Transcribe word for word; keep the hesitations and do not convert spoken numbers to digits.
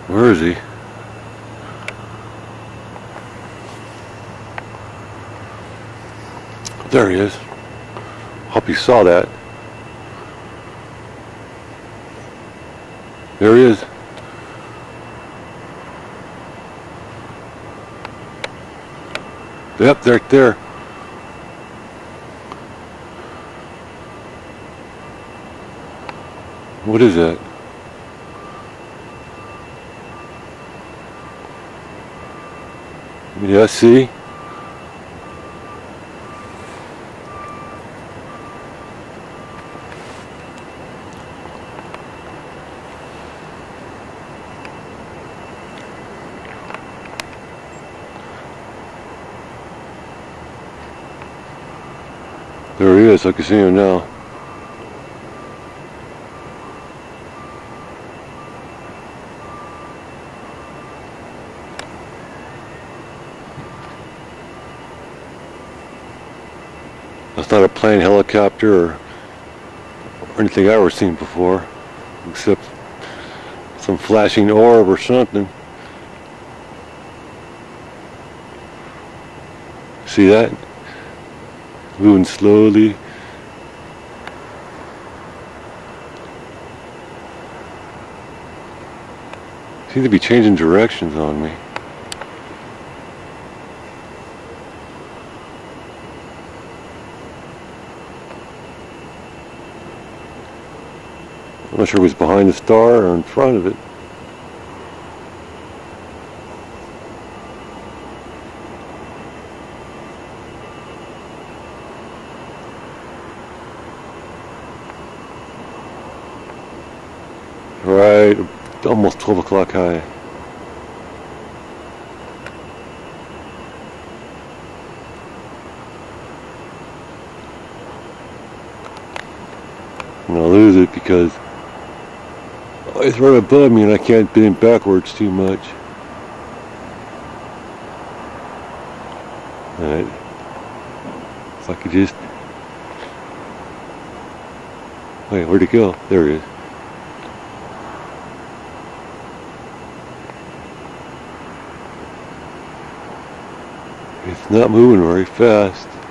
Where is he? There he is. Hope you saw that. There he is. Yep, right there. What is that? Yeah, see? There he is, I can see him now. That's not a plane, helicopter, or, or anything I've ever seen before, except some flashing orb or something. See that? Moving slowly. Seems to be changing directions on me. I'm not sure if it was behind the star or in front of it. Right, almost twelve o'clock high. I'm gonna lose it because oh, it's right above me and I can't bend backwards too much. Alright. If I could just... Wait, where'd it go? There it is. It's not moving very fast.